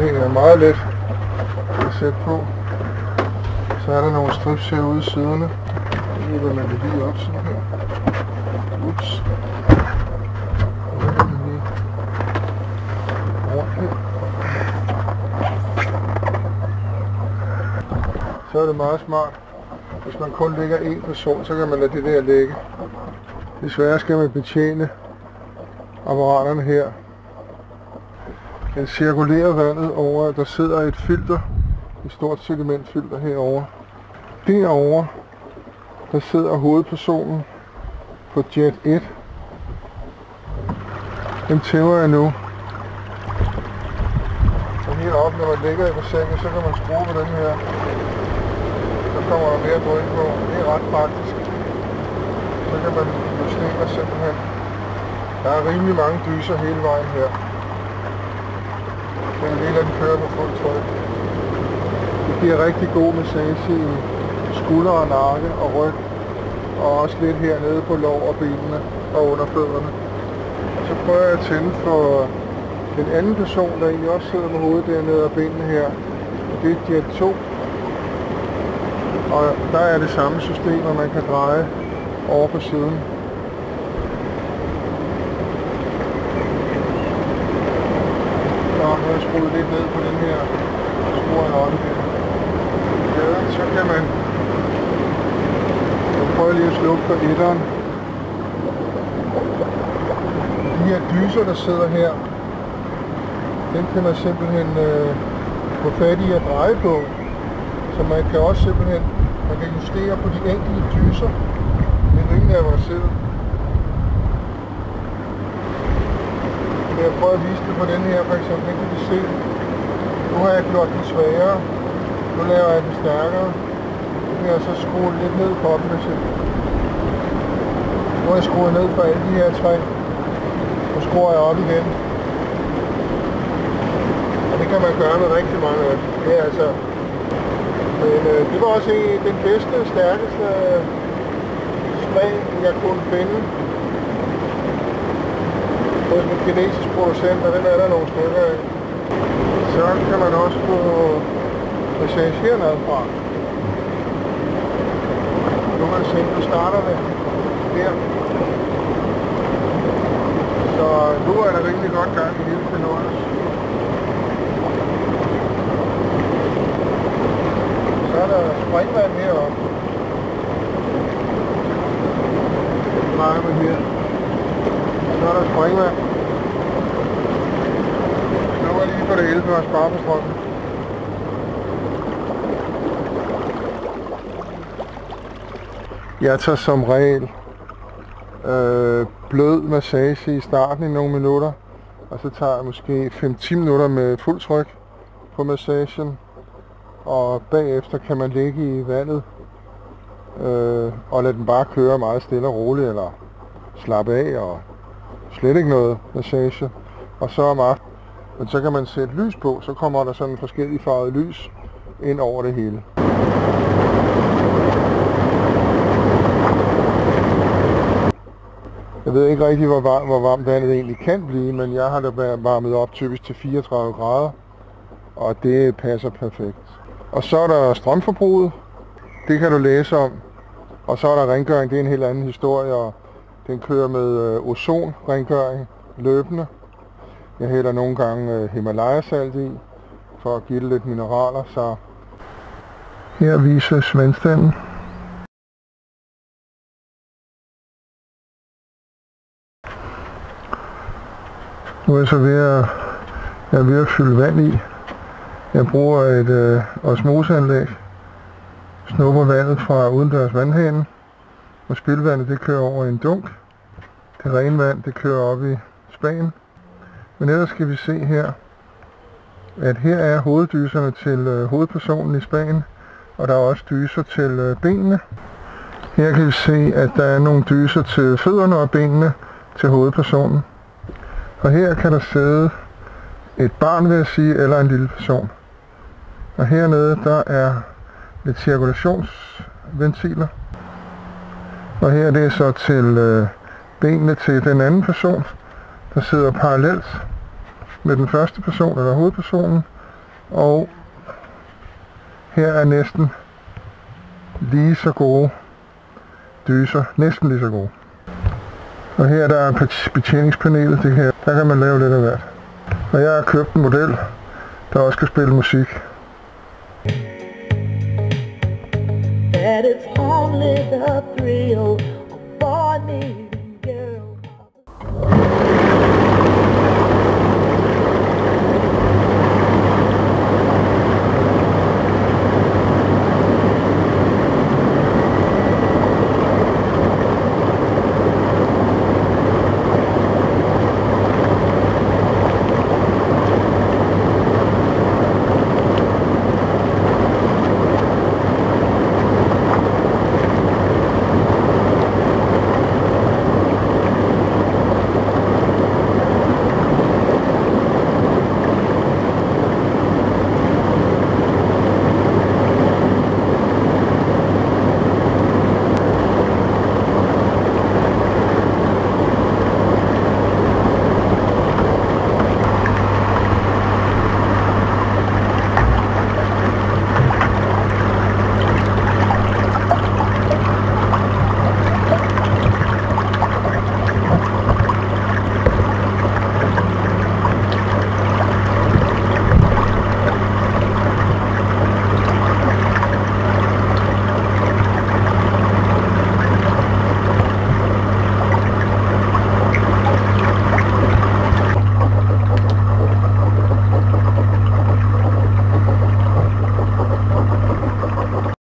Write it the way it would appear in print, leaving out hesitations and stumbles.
Det er meget let at sætte på. Så er der nogle strips herude i siderne. Nu vil man det lige op sådan her. Ups. Så er det meget smart. Hvis man kun lægger en person, så kan man lade det der ligge. Desværre skal man betjene apparaterne her. Den cirkulerer vandet over, der sidder et filter, et stort sedimentfilter herover. Derovre, der sidder hovedpersonen på Jet 1. Den tæver jeg nu. Og heroppe, når man ligger i bassinet, så kan man skrue på den her. Så kommer der mere drøn på. Det er ret praktisk. Så kan man justere simpelthen. Der er rimelig mange dyser hele vejen her. Den del af den kører på fuld tryk. Det giver rigtig god massage i skulder og nakke og ryg. Og også lidt hernede på lår og benene og under fødderne. Og så prøver jeg at tænde for den anden person, der egentlig også sidder med hovedet dernede og benene her. Og det er Jet 2. Og der er det samme system, at man kan dreje over på siden. Så nu har jeg skruet lidt ned på den her. Skruer jeg op igen. Ja, så kan man prøve lige at slukke for etteren. De her dyser, der sidder her, den kan man simpelthen få fat i at dreje på. Så man kan også simpelthen justere på de enkelte dyser. Det er rimelig avanceret. Jeg prøver at vise det på den her, for eksempel. Den kan vi se. Nu har jeg gjort den svagere. Nu laver jeg den stærkere. Nu kan jeg så skrue lidt ned på den. Nu har jeg skruet ned for alle de her tre. Nu skruer jeg op igen. Og det kan man gøre med rigtig mange af dem. Det er altså... Men det var også den bedste, stærkeste smag, jeg kunne finde hos en kinesisk producent, og den er der nogle stykker af. Så kan man også få massage hernede fra. Nu kan man se, nu starter det her. Så nu er der rigtig godt gang i hele fornøjelsen. Så er der springvand heroppe. Det drejer man her. Så er der springvand. Nu er lige på det 11 og spare på strømmen. Jeg tager som regel blød massage i starten i nogle minutter. Og så tager jeg måske 5-10 minutter med fuld tryk på massagen. Og bagefter kan man ligge i vandet og lade den bare køre meget stille og roligt, eller slappe af og slet ikke noget massage. Og så om aftenen, men så kan man sætte lys på, så kommer der sådan forskellige farvede lys ind over det hele. Jeg ved ikke rigtig, hvor varmt vandet egentlig kan blive, men jeg har da varmet op typisk til 34 grader, og det passer perfekt. Og så er der strømforbruget, det kan du læse om. Og så er der rengøring, det er en helt anden historie, og den kører med ozonrengøring løbende. Jeg hælder nogle gange Himalaya-salt i, for at give det lidt mineraler, så her vises vandstanden. Nu er jeg så ved at fylde vand i. Jeg bruger et osmoseanlæg, snupper vandet fra udendørs vandhanen, og spildevandet det kører over i en dunk. Det rene vand det kører op i spaden. Men ellers skal vi se her, at her er hoveddyserne til hovedpersonen i spaden, og der er også dyser til benene. Her kan vi se, at der er nogle dyser til fødderne og benene til hovedpersonen. Og her kan der sidde et barn, vil jeg sige, eller en lille person. Og hernede, der er lidt cirkulationsventiler. Og her det er så til benene til den anden person, der sidder parallelt med den første person, eller hovedpersonen. Og her er næsten lige så gode dyser. Næsten lige så gode. Og her der er betjeningspanelet. Det her. Der kan man lave lidt af hvert. Og jeg har købt en model, der også kan spille musik. That it's only the thrill